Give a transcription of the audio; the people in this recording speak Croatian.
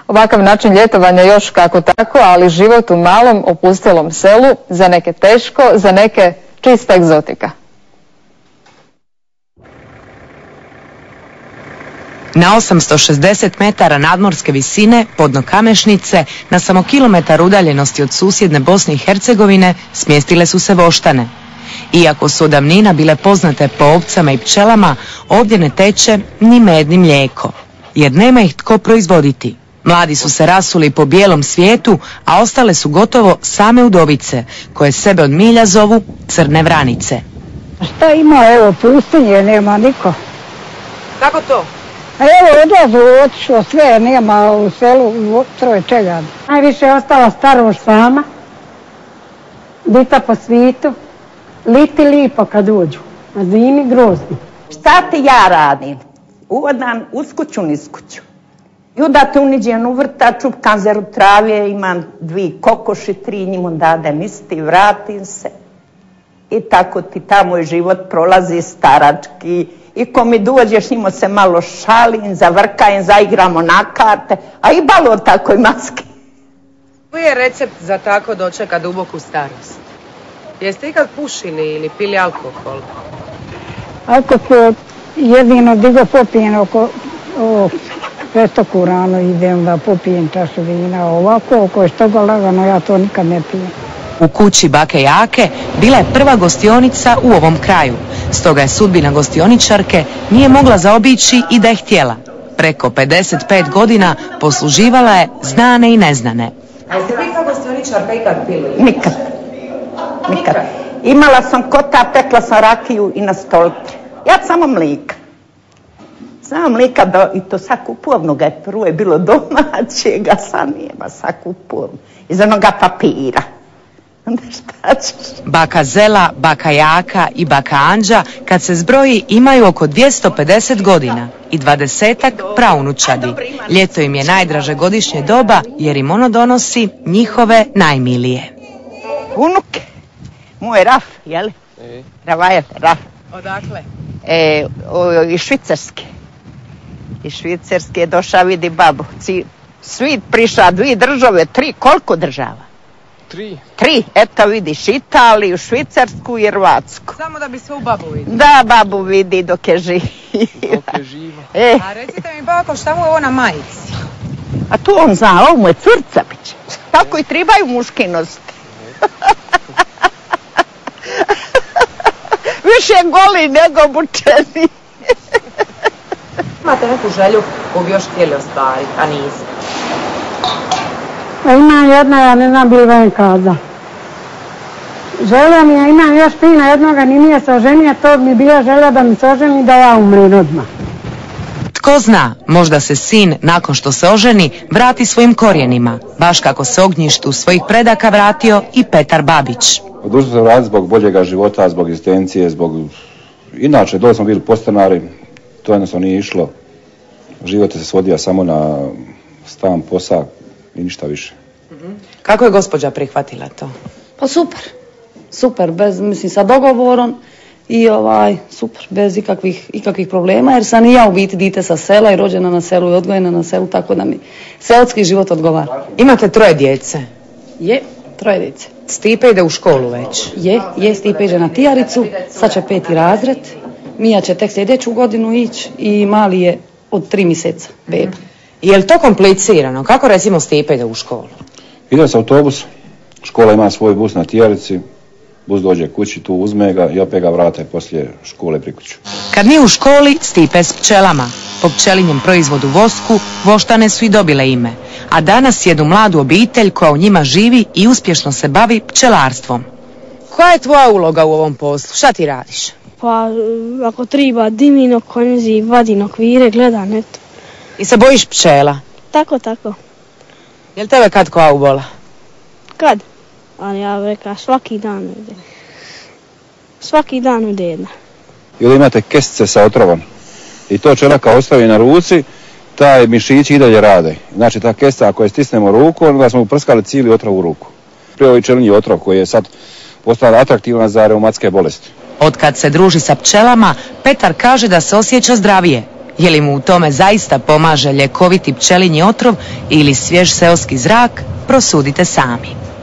Ovakav način ljetovanja još kako tako, ali život u malom opustelom selu, za neke teško, za neke čista egzotika. Na 860 metara nadmorske visine, podno Kamešnice, na samo kilometar udaljenosti od susjedne Bosne i Hercegovine, smjestile su se voštane. Iako su od davnina bile poznate po ovcama i pčelama, ovdje ne teče ni med ni mlijeko, jer nema ih tko proizvoditi. Mladi su se rasuli po bijelom svijetu, a ostale su gotovo same udovice, koje sebe od milja zovu crne vranice. Šta ima, evo, pustinje, nema niko. Kako to? A evo, odlazu, otišlo sve, nema u selu troje čega. Najviše je ostala starož sama, dita po svijetu, liti lipo kad uđu, a zimi grozni. Šta ti ja radim? Uvodam uskuću niskuću. I onda te uniđem u vrtaču, kanzeru travije, imam 2 kokoši, 3 njim dadem isti, vratim se. I tako ti tamo život prolazi starački. I ko mi dođeš, njimo se malo šalim, zavrkajem, zaigramo na karte, a i balo tako i maske. Koji je recept za tako dočeka duboku starost? Jeste ikad pušili ili pili alkohol? Alkohol jedino digo popijem oko 500 rano idem da popijem čašu vina, ovako oko je što ga lagano, ja to nikad ne pijem. U kući bake Jake bila je prva gostionica u ovom kraju, stoga je sudbina gostioničarke nije mogla zaobići i da je htjela. Preko 55 godina posluživala je znane i neznane. A jeste vi kao gostioničarka ikad pili? Nikad. Nikad. Imala sam kota, pekla sam rakiju i na stolici. Ja samo mlika. Samo mlika i to sakupovnoga je prvo je bilo domaćega, sad nijema sakupovno. Iz onoga papira. Šta ćeš? Baka Zela, baka Jaka i baka Anđa, kad se zbroji, imaju oko 250 godina i 20-ak praunučadi. Ljeto im je najdraže godišnje doba jer im ono donosi njihove najmilije. Unuke, moj Raf, jel? Ravajet, Raf. Odakle? Iz Švicarske. Iz Švicarske je došao, vidi babu. Svi prišla, 2 države, 3, koliko država? 3, eto vidiš, Italiju, Švicarsku i Hrvatsku. Samo da bi sve u babu vidi. Da, babu vidi dok je živa. A recite mi, bako, šta mu je ovo na majici? A tu on zna, ovo mu je curca biće. Tako i trebaju muški nositi. Više goli nego obučeni. Imate neku želju koju bi još htjeli ostvariti, a niste? Imam jedna, ja ne znam bi li vam kada. Želja mi je, imam još pina jednoga, ni nije se oženio, to mi bila želja da mi se oženi da ja umrem odmah. Tko zna, možda se sin, nakon što se oženi, vrati svojim korijenima, baš kako se ognjištu svojih predaka vratio i Petar Babić. Odlučio sam raditi zbog boljega života, zbog egzistencije, zbog... Inače, dole smo bili podstanari, to jednostavno nije išlo. Život se svodio samo na stan, posao i ništa više. Kako je gospođa prihvatila to? Pa super, mislim sa dogovorom i super, bez ikakvih problema, jer sam i ja u biti dite sa sela i rođena na selu i odgojena na selu, tako da mi seoski život odgovara. Imate 3 djece? Je, 3 djece. Stipe ide u školu već? Je, Stipe ide na Tijaricu, sad će 5. razred, Mija će tek sljedeću godinu ići i mali je od 3 mjeseca, beba. Je li to komplicirano? Kako recimo Stipe ide u školu? Ide s autobus, škola ima svoj bus na Tijarici, bus dođe kući, tu uzme ga i opet ga vrate poslije škole pri kuću. Kad nije u školi, Stipe s pčelama. Po pčelinjem proizvodu vosku, voštane su i dobile ime. A danas jedu mladu obitelj koja u njima živi i uspješno se bavi pčelarstvom. Koja je tvoja uloga u ovom poslu? Šta ti radiš? Pa ako treba dimino, konzi, vadim okvire, gledam, eto. I se bojiš pčela? Tako. Je li tebe kad koja ubola? Kad? Ali ja reka svaki dan ude. Svaki dan ude jedna. I ovdje imate kestice sa otrovom. I to čelaka ostavi na ruci, taj mišići i dalje rade. Znači ta kestica ako je stisnemo ruku, onda smo uprskali cijeli otrov u ruku. Prije ovaj čelinji otrov koji je sad postao atraktivan za reumatske bolesti. Od kad se druži sa pčelama, Petar kaže da se osjeća zdravije. Je li mu u tome zaista pomaže ljekoviti pčelinji otrov ili svjež seoski zrak, prosudite sami.